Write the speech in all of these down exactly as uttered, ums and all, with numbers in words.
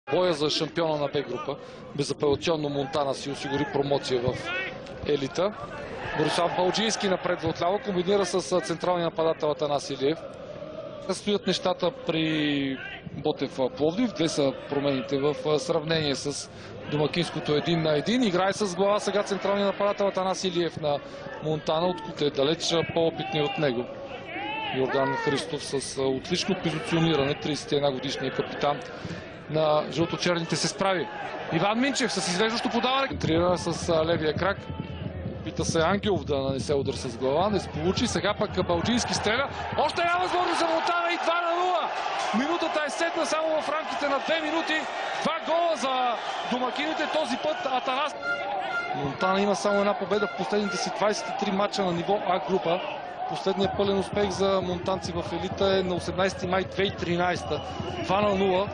Боя за шампиона на Б група. Безапелационно Монтана си осигури промоция в елита. Борислав Балджийски напред отляво комбинира с централния нападател Атанас Илиев. Стоят нещата при Ботев Пловдив. Две са промените в сравнение с домакинското един на един. Играе с глава сега централния нападател Атанас Илиев на Монтана, откъдето е далеч по-опитният от него Йордан Христов с отлично позициониране. тридесет и една годишният капитан на жълто-черните се справи. Иван Минчев с извеждащо подаване. Контрира с левия крак. Пита се Ангелов да нанесе удар с глава. Не се получи. Сега пък Балджийски стреля. Още една възможност за Монтана и два на нула. Минутата е сетна само в рамките на две минути. Два гола за домакините. Този път Атанас. Монтана има само една победа в последните си двадесет и три мача на ниво А група. Последният пълен успех за монтанци в елита е на осемнадесети май две хиляди и тринадесета. два на нула.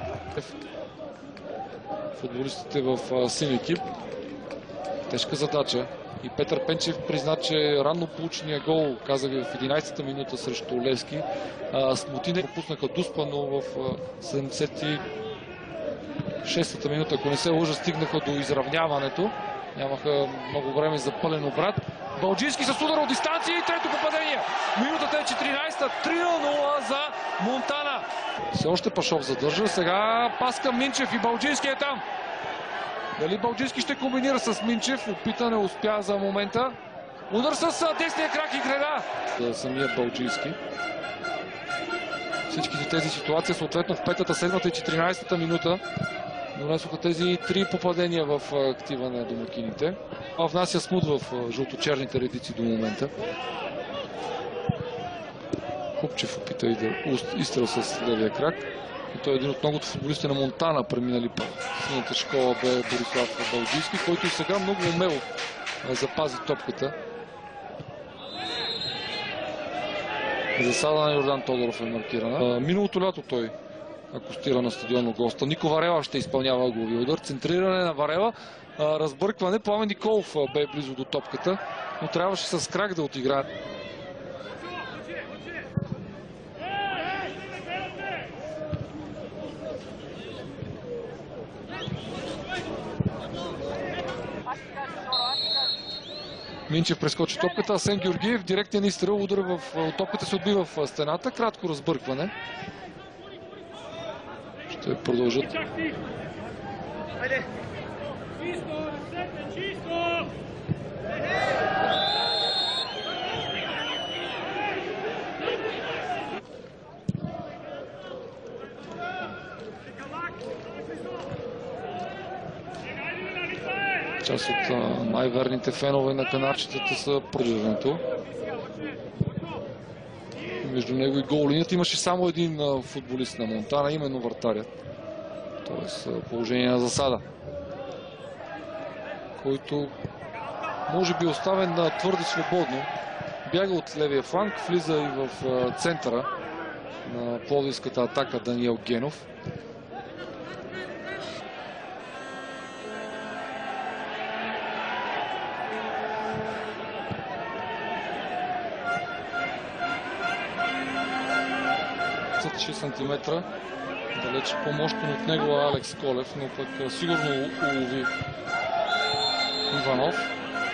Футболистите в син екип. Тежка задача. И Петър Пенчев призна, че ранно получения гол, казах ви в единадесета минута срещу Левски, Смутине пропуснаха Дуспа, но в седемдесет и шестата минута, ако не се лъжа, стигнаха до изравняването. Нямаха много време за пълен обрат. Балджийски с удар от дистанция и трето попадение. Минутата е четиринадесета. три на нула за Монтана. Все още Пашов задържа. Сега паска Минчев и Балджийски е там. Дали Балджийски ще комбинира с Минчев? Опита, не успя за момента. Удар с десния крак и греда. За самия Балджийски. Всичките тези ситуации, съответно в петата, седмата и четиринадесета минута, донесоха тези три попадения в актива на домакините. А внася смут в жълто-черните редици до момента. Хупчев опита и да изстрел с левия крак. И той е един от многото футболисти на Монтана, преминали по синята школа, бе Борислав Балджийски, който и сега много умело запази топката. Засада на Йордан Тодоров е маркирана. Миналото лято той акостира на стадион госта. Нико Варела ще изпълнява ъглови удар. Центриране на Варела. Разбъркване. Пламен Николов бе близо до топката, но трябваше с крак да отиграе. Минчев прескочи топката. Асен Георгиев директен изстрел. Удар в топката се отбива в стената. Кратко разбъркване. Ще продължат. Част от най-верните фенове на канарчетата са продължението. Между него и гол-линията имаше само един футболист на Монтана, именно вратарят. Тоест положение на засада, който може би оставен на твърде свободно. Бяга от левия фланг, влиза и в центъра на пловдивската атака Даниел Генов. шест сантиметра. Далеч по-мощен от него Алекс Колев, но пък сигурно улови Иванов.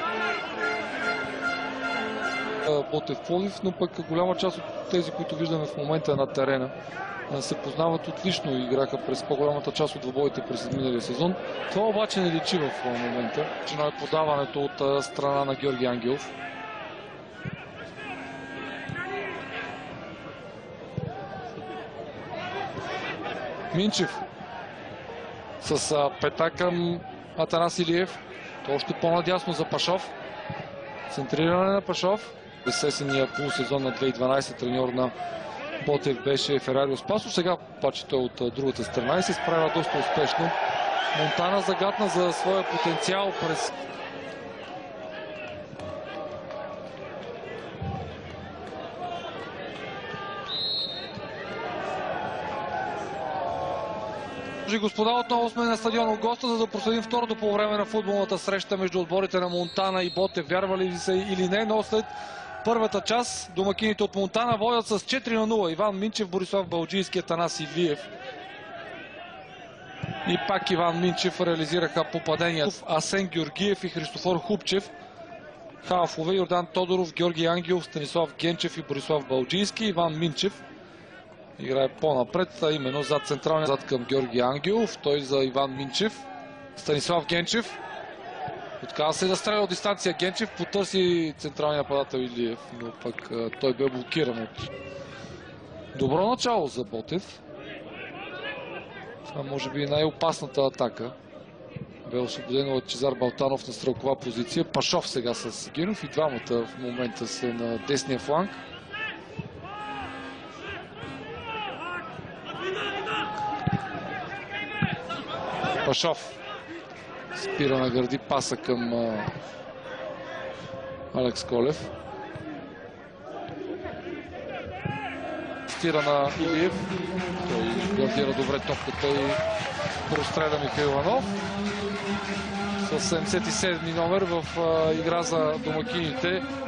Ботев Пlovdiv, но пък голяма част от тези, които виждаме в момента на терена, се познават отлично и играха през по-голямата част от двобоите през миналия сезон. Това обаче не личи в момента. Начина е подаването от страна на Георги Ангелов. Минчев с пета към Атанас Илиев. То още по-надясно за Пашов. Центриране на Пашов. Безсесения полусезон на две хиляди и дванадесета треньор на Ботев беше Ферарио Спасо. Сега паче той от другата страна и се справя доста успешно. Монтана загатна за своя потенциал през... Господа, отново сме на стадиона госта, за да проследим второто по време на футболната среща между отборите на Монтана и Ботев. Вярвали ли се или не, но след първата част домакините от Монтана водят с четири на нула. Иван Минчев, Борислав Балджийски, Атанас Илиев. И пак Иван Минчев реализираха попадения. Асен Георгиев и Христофор Хубчев. Халфове Йордан Тодоров, Георги Ангелов, Станислав Генчев и Борислав Балджийски. Иван Минчев играе по-напред, а именно зад централния, зад към Георги Ангелов. Той за Иван Минчев. Станислав Генчев. Отказва се да стреля от дистанция. Генчев потърси централния нападател Илиев, но пък той бе блокиран от... Добро начало за Ботев. Това може би най-опасната атака. Бе освободен от Чезар Балтанов на стрелкова позиция. Пашов сега с Генов и двамата в момента са на десния фланг. Пашов спира на гърди паса към а, Алекс Колев. Стира на Илиев. Той гардира добре топката и простреля Михаил Иванов. С седемдесет и седми номер в а, игра за домакините.